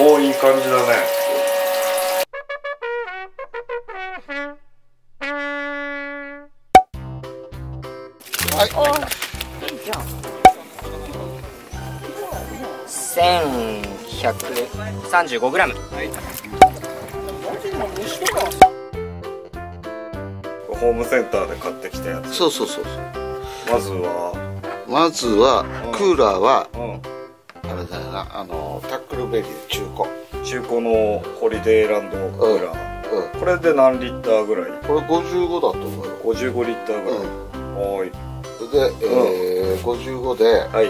おお、いい感じだね。 はい。 おいいじゃん。1135g。はい。 ホームセンターで買ってきたやつ。 そうそうそう。 まずはクーラーはうんあれだよな、タックルベリー中古のホリデーランドクーラー、これで何リッターぐらい？ これ55だと思うよ。 55リッターぐらい。はい。 で、55で、 はい。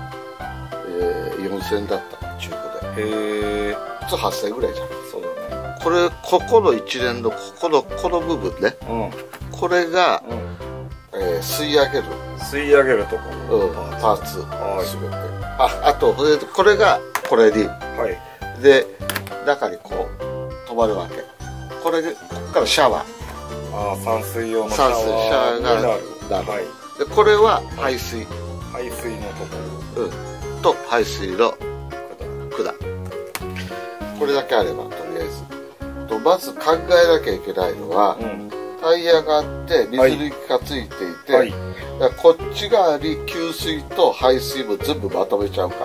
4000円だった中古で。 へえ。 普通8000円ぐらいじゃん。 そうだね。 この一連のこの部分ね、これが、吸い上げるところ、パーツ全て。あとこれがこれに、で中にこう止まるわけ。ここからシャワー、 散水用のシャワーになる。 でこれは排水のところ、 と排水の管。これだけあればとりあえずまず考えなきゃいけないのは、タイヤがあって水抜きがついていて、こっち側に給水と排水も全部まとめちゃうか。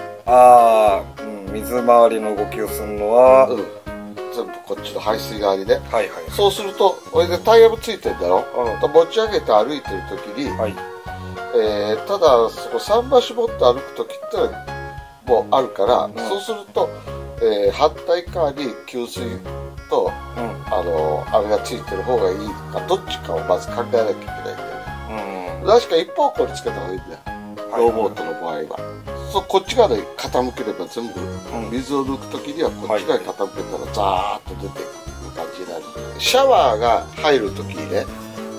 水回りの動きをするのは、 全部こっちの排水側にね。 はいはい。 そうするとこれでタイヤもついてるだろ、持ち上げて歩いてる時に、ただそこ桟橋持って歩く時ってもうあるから、そうすると、反対側に給水と、あれがついてる方がいいかどっちかをまず考えなきゃいけないんだよね。確か一方向につけた方がいいんだよ、ローボートの場合は。こっち側で傾ければ全部、水を抜く時にはこっち側に傾けたらザーッと出ていく感じになる。シャワーが入る時にね、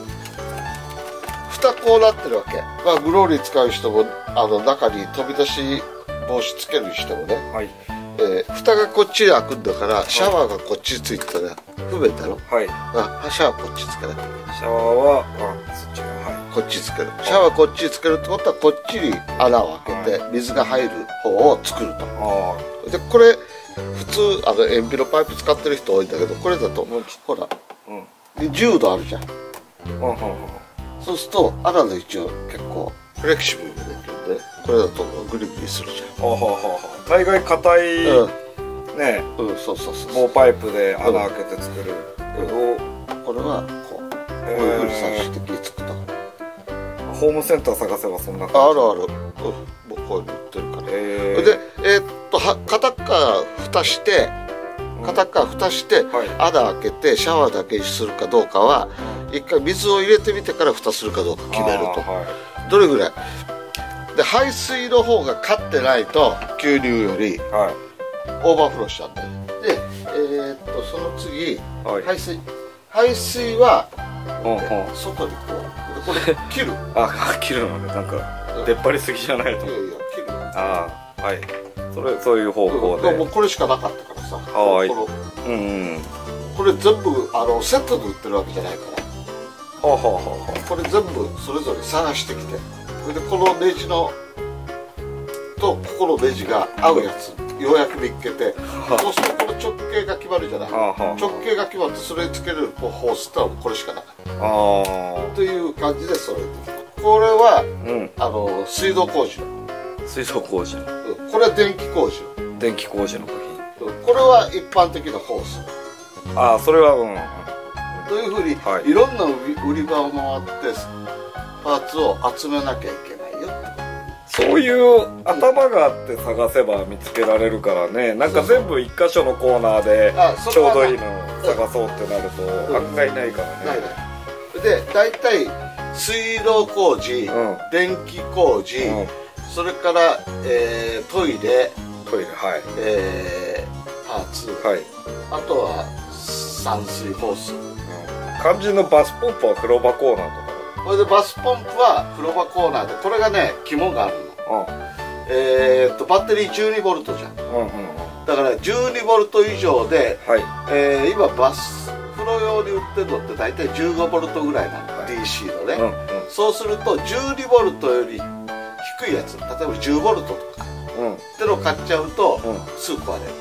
蓋こうなってるわけ。グローリー使う人も中に飛び出し防止つける人もね、蓋がこっちに開くんだから、シャワーがこっちについてたら不便だろ。シャワーこっちつけない。 シャワーはそっちがこっちつける。シャワーこっちにつけるってことはこっちに穴を開けて水が入る方を作ると。でこれ普通塩ビのパイプ使ってる人多いんだけど、これだとほら10度あるじゃん。そうすると穴の位置を結構フレキシブルにできるんで、これだとグリグリするじゃん。 大概硬いね、棒パイプで穴開けて作るけど、 これはこういうふうに最終的に作った。 ホームセンター探せばそんな感じ。 ある。僕こういうの売ってるから。で片っ側蓋して穴開けてシャワーだけにするかどうかは一回水を入れてみてから蓋するかどうか決めると。どれぐらいで排水の方が勝ってないと吸入よりオーバーフローしちゃうんだよ。でその次排水は外にこれ切る。 切るのね。なんか出っ張りすぎじゃないと。 いや切る。 そういう方向で。 もうこれしかなかったからさ。これ全部セットで売ってるわけじゃないから。これ全部それぞれ探してきて、それでこのネジのとここのネジが合うやつようやく見つけて、そうするとこの直径が決まるじゃない。直径が決まってそれにつけるホースってのはこれしかなかったという感じで揃えてきた。これは水道工事のこれは電気工事の部品。これは一般的なホース。 それはというふうに、いろんな売り場を回ってパーツを集めなきゃいけないよって。 そういう頭があって探せば見つけられるからね。なんか全部一箇所のコーナーでちょうどいいのを探そうってなると案外ないからね。 で大体水道工事、電気工事、それからトイレ、パーツ、あとは散水ホース。 肝心のバスポンプは風呂場コーナーとか。 これでバスポンプは風呂場コーナーで、これがね肝があるの。バッテリー12ボルトじゃん。だから12ボルト以上で、今バス風呂用に売ってるのって大体15ボルトぐらいなの、DC のね。そうすると12ボルトより低いやつ、例えば10ボルトとかってのを買っちゃうとすぐ壊れる。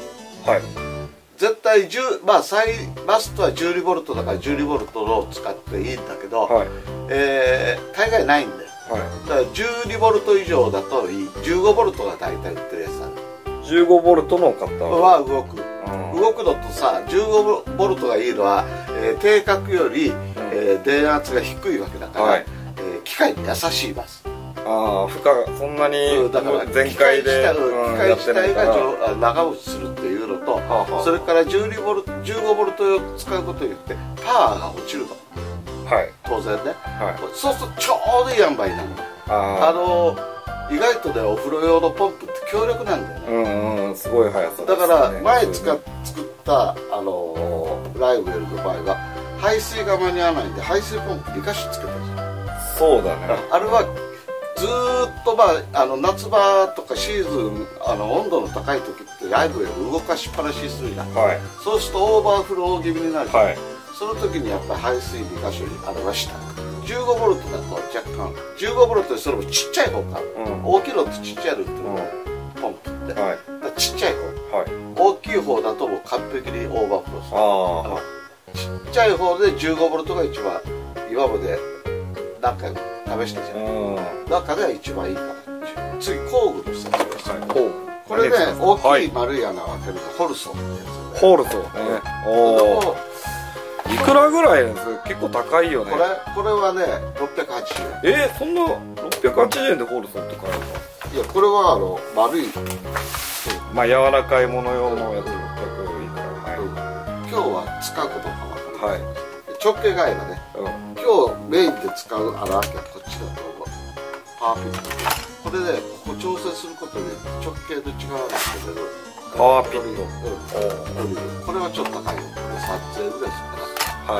はい、絶対まあマストは10ボルトだから10ボルトを使っていいんだけど、はい、大概ないんだよ、はい、だから10ボルト以上だといい。15ボルトが大体売ってるやつなんだ。 15ボルトの型は動くのとさ、15ボルトがいいのは、定格より、電圧が低いわけだから、はい、機械に優しいバス。 ああ、負荷がそんなに全開で機械自体が長持ちするっていうのと、それから15ボルトを使うことによってパワーが落ちるの、はい、当然ね、はい、そうするとちょうどいい塩梅になるの。意外とね、お風呂用のポンプって強力なんだよね。すごい速さですね。だから前作ったライブエルの場合は排水が間に合わないんで排水ポンプ2箇所つけたじゃん。そうだね。あれはずーっと夏場とかシーズン温度の高い時ってライブエル動かしっぱなしにするじゃん、はい、そうするとオーバーフロー気味になるじゃん、はい、その時にやっぱり排水2箇所に表した。15ボルトだと若干15ボルトでそれもちっちゃい方か、大きいのとちっちゃいのっていうのがポンプって、はい、ちっちゃい方、はい、大きい方だともう完璧にオーバーフローする。ちっちゃい方で15ボルトが一番今まで何回も試したじゃん。中では一番いいから。次工具の説明です。これね、大きい丸い穴を開けるのホルソーってやつ。ホルソーね。おお。いくらぐらいなんですか？結構高いよね。これはね、680円。そんな680円でホルソーって買えるの？いや、これは丸い。まあ柔らかいもの用のやつ600円いいから。今日は使うことかな。はい。直径がいがね。今日メインで使う穴開けはこっちだと思う。パワーピット。これでここ調整することで直径と違うんですけど。パワーピット。これはちょっと高いよ。これ3000円ぐらいするかな。はい。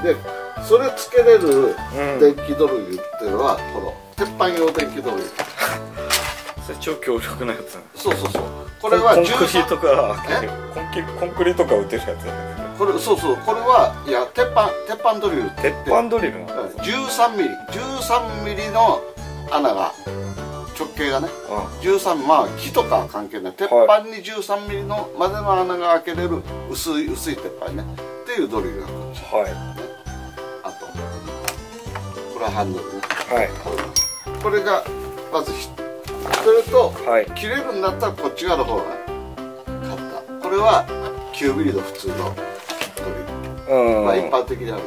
で、それつけれる電気ドリルっていうのはこの鉄板用電気ドリル。それ超強力なやつ。そう。これはコンクリートコンクリートが打てるやつ。これこれはいや鉄板ドリル。鉄板ドリル。13ミリの穴が直径がね。13まあ木とかは関係ない。鉄板に13ミリのまでの穴が開けれる薄い鉄板ね。っていうドリルがこっち。はい。あとこれはハンドルね。はい。これがまずそれと切れるんだったらこっち側の方が簡単。これは9ミリの普通のドリル。まあ一般的にある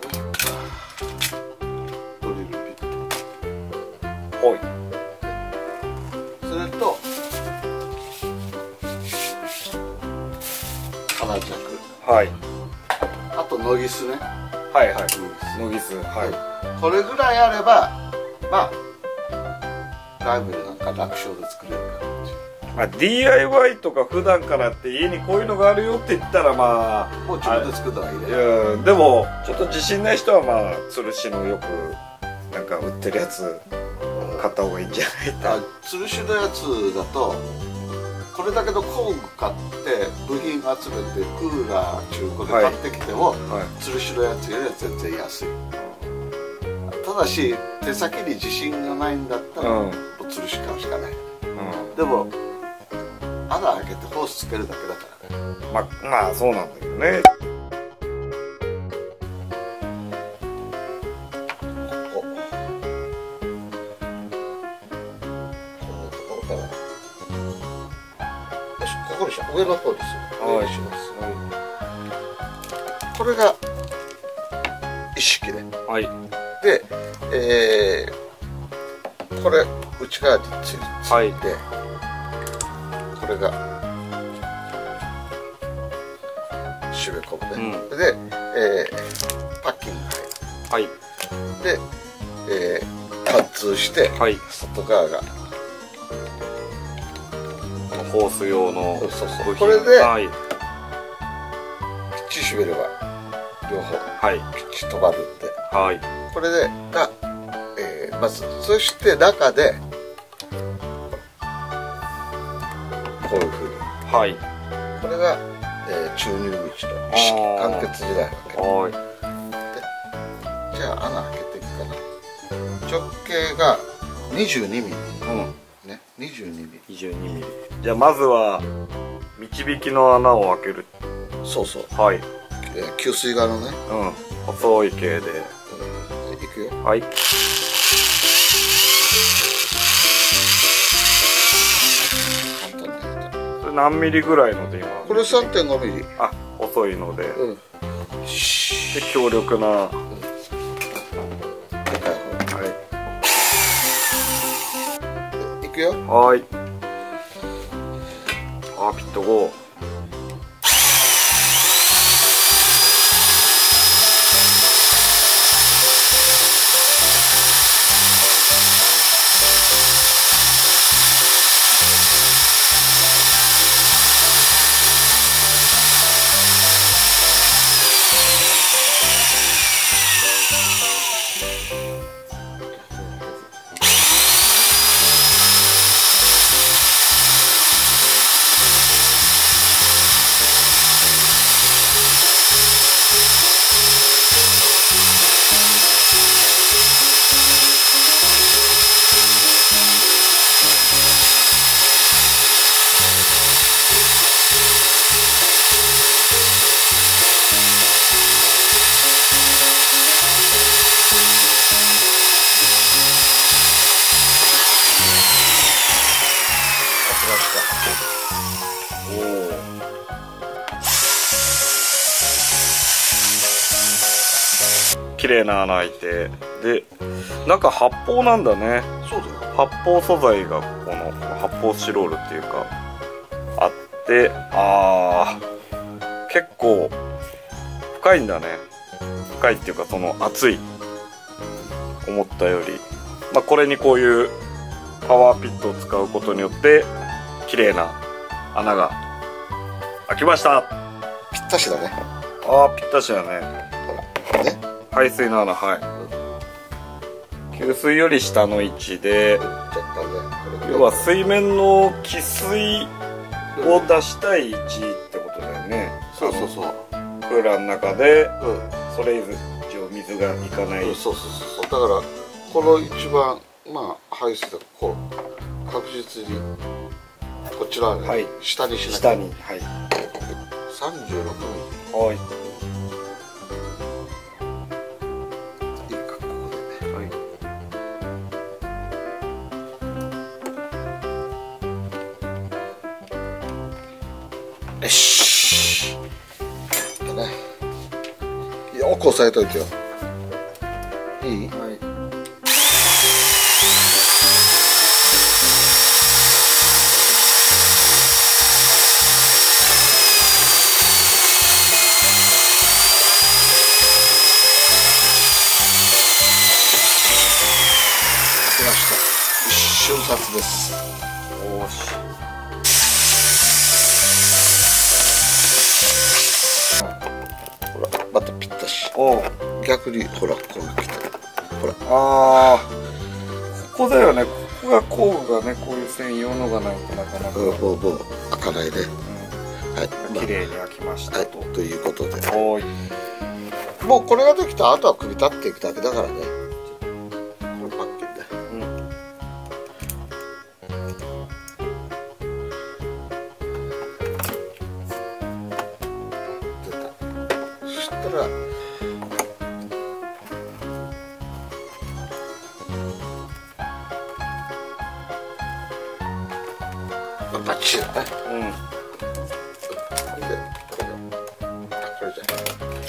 ドリルね。ドリルピット。はい。それと金尺。はい。あとノギスね。はい。ノギス。はい。これぐらいあればまあライブルなんか楽勝で作れるから。まあ DIY とか普段からって家にこういうのがあるよって言ったらまあもう自分で作ったらいいね。でもちょっと自信ない人はまあ吊るしのよくなんか売ってるやつ買った方がいいんじゃないか。吊るしのやつだとこれだけの工具買って部品集めてクーラー中古で買ってきても吊るしのやつよりは全然安い。ただし手先に自信がないんだったら吊るし買うしかない。でも穴開けてホースつけるだけだからね。まあそうなんだけどね。このところからよし、ここでしょ。上の方ですよ。上にします。これが一式ね。はい。で、これ内側について、これが締め込むね。で、パッキンが入る。で、貫通して、外側がホース用の部品。これできっちり締めれば両方きっちり止まるんで、これでまずそして中でこういうふうに、これが、注入口の一式間欠時代のわけで、じゃあ穴開けていくかな。直径が22ミリ、 ね、22ミリ。 22ミリ。じゃあまずは導きの穴を開ける。 そうそう。 はい。 給水側のね。 うん。細い系で。 いくよ。 はい。 簡単に。 それ何ミリぐらいので今？ これ3.5ミリ。 あ、細いので。 うん。 で強力な。 はい。いくよ。 はい。あ、ピット5。綺麗な穴開いて、で中発泡なんだね。 そうだよ。 発泡素材がこの発泡スチロールっていうかあって、結構深いんだね。深いっていうかその厚い、思ったより。まあこれにこういうパワーピットを使うことによって綺麗な穴が開きました。 ぴったしだね。 ぴったしだね。 ね。 排水の穴、はい。給水より下の位置で、要は水面の汽水を出したい位置ってことだよね。 そうそうそう。 クーラーの中で、それ以上水がいかない。 そうそうそう。だからこの一番まあ排水だとこう確実にこちらね、下にしなきゃ。 下に、はい。 36ミリ。 はい。 よし。だね。よく押さえといてよ。いい？はい。来ました。一瞬殺です。 おーし。 またぴったし。逆にほらこう来てる。ほら。 ここだよね。ここが工具がね、こういう専用のがないとなかなか。 もう開かないね。 はい。綺麗に開きましたと。 ということで。もうこれができたらあとは組み立っていくだけだからね。これパッケージで。そしたら。バッチリだね。これじゃ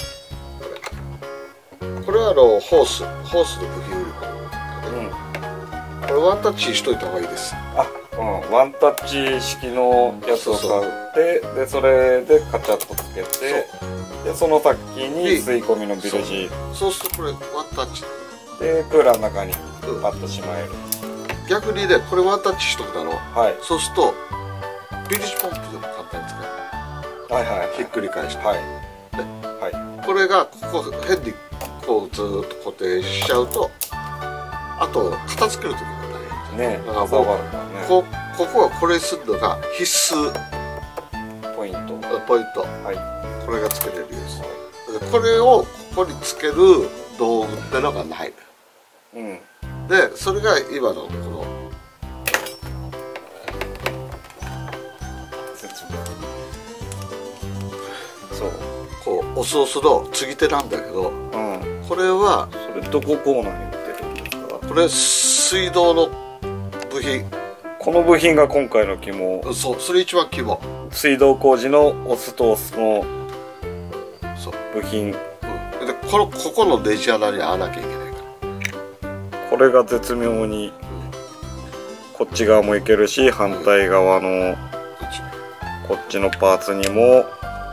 ない。これはホースの部品売り場。これワンタッチしといた方がいいです。 ワンタッチ式のやつを買ってでそれでカチャッとつけてでその先に吸い込みのビルジそうするとこれワンタッチでクーラーの中にパッとしまえる。 逆にねこれワンタッチしとくだろう。そうするとビリッジポンプでも簡単に使える。ひっくり返して、これがここ変にこうずっと固定しちゃうとあと片付ける時も大変だからここはこれするのが必須ポイント。 これがつけれるやつ。これをここにつける道具ってのがない。でそれが今のこのお酢をすの継ぎ手なんだけど、これはそれどこコーナーに売ってるんですか？ これ水道の部品。 この部品が今回の肝。 そう、それ一番肝。 水道工事のお酢とお酢の部品。 でここのネジ穴に合わなきゃいけないから。 これが絶妙にこっち側もいけるし、反対側のこっちのパーツにも。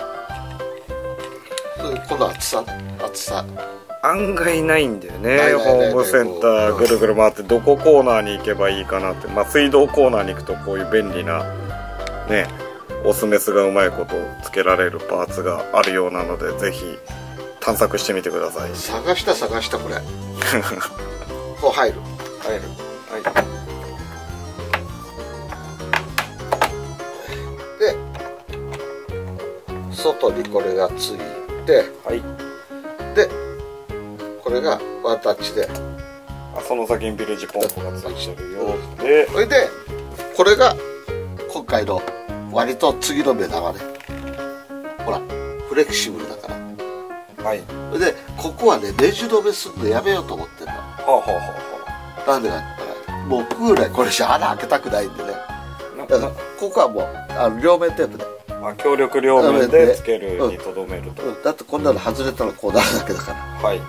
この厚さ案外ないんだよね。ホームセンターぐるぐる回ってどこコーナーに行けばいいかなって。まあ水道コーナーに行くとこういう便利なね、オスメスがうまいことつけられるパーツがあるようなので、ぜひ探索してみてください。 探したこれこう入る。 はいで外にこれがついて、でこれがワンタッチで、 その先にビルジポンプがついてるよで、 それでこれが今回の割と次の目玉ね。ほらフレキシブルだから。それでここはね、ネジ止めするのやめようと思ってんの。なんでかって言ったら、もうクーラーこれじゃ穴開けたくないんでね。だからここはもう両面テープで、 強力両面でつけるにとどめると。 だってこんなの外れたらこうなるだけだから。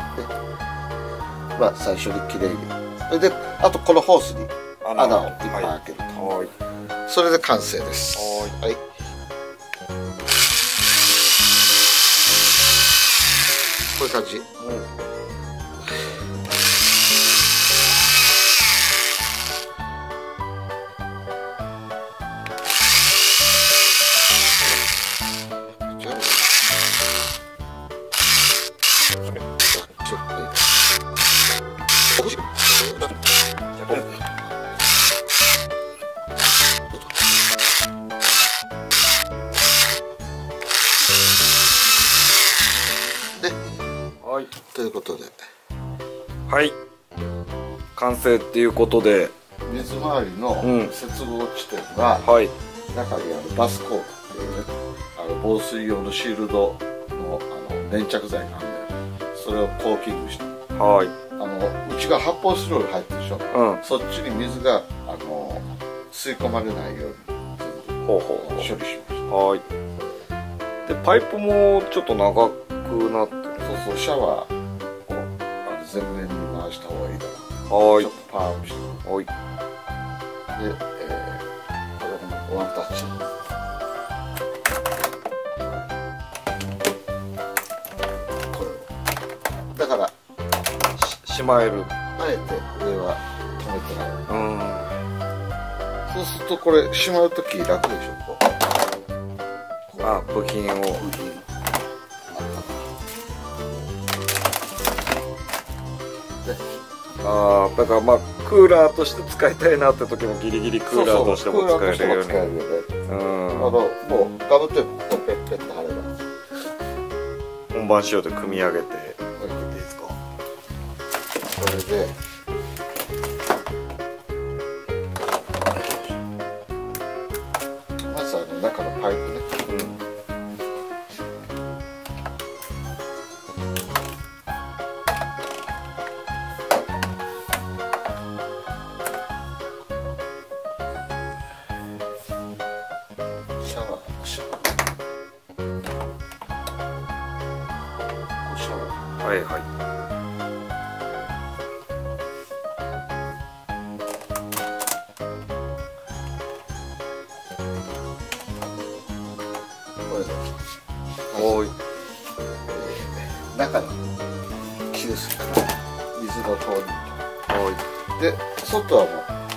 まあ最初にきれいに。それであとこのホースに穴をいっぱい開けると。それで完成です。こういう感じ。ということで、 完成っていうことで、 水回りの接合地点が、中にバスコートっていうね、防水用のシールドの粘着剤があるんだよ。それをコーキングして、内側発泡スチロール入ってるでしょ、そっちに水が吸い込まれないように処理しました。 でパイプもちょっと長くなってる。 そう、シャワーを前面に回した方がいいだろう。ちょっとパワーアップして。で、これもワンタッチ。これだからしまえる。 あえて上は止めてない。そうするとこれしまうとき楽でしょ。 部品を。だからまあクーラーとして使いたいなって時もギリギリクーラーとしても使えるように。 もうガムテープとペッペッと貼れば本番仕様で組み上げていいですか。 それでまず中のパイプね。中に木ですから水の通りで、外はも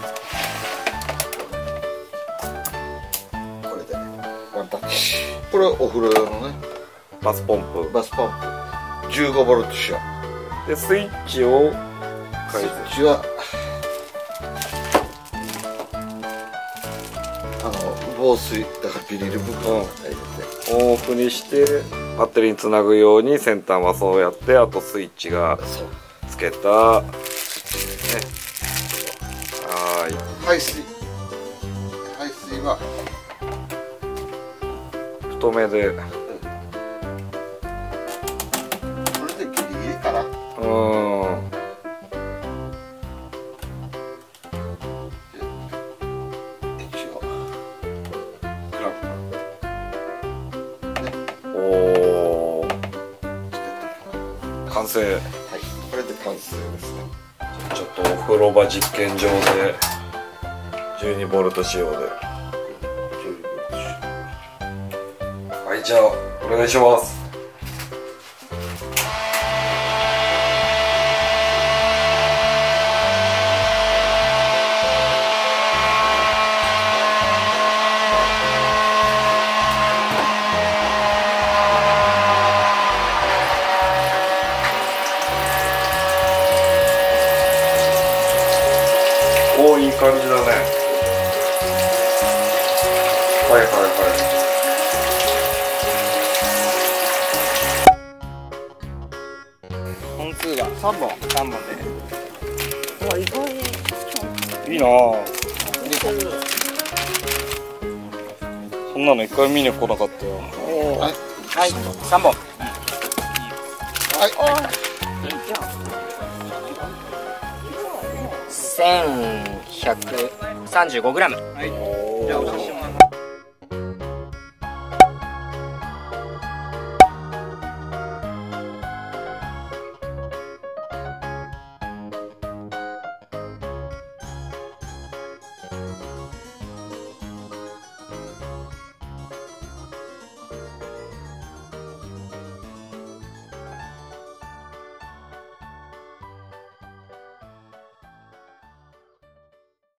うこれでワンタッチ。これはお風呂用のねバスポンプ 15ボルト仕様で、スイッチをは防水だからビニール袋を入れてオフにしてバッテリーにつなぐように先端はそうやって、あとスイッチがつけた排水は太めで完成。 はい、これで完成ですね。 ちょっとお風呂場実験場で12ボルト仕様で。はい、じゃあお願いします。おお、いい感じだね。はいはいはい。 本数が3本で。 あ、意外にいいなぁ。そんなの一回見に来なかったよ。 はい、 はい、3本。 はい、 いいじゃん。1135グラム。はい。じゃあお写真もらいます。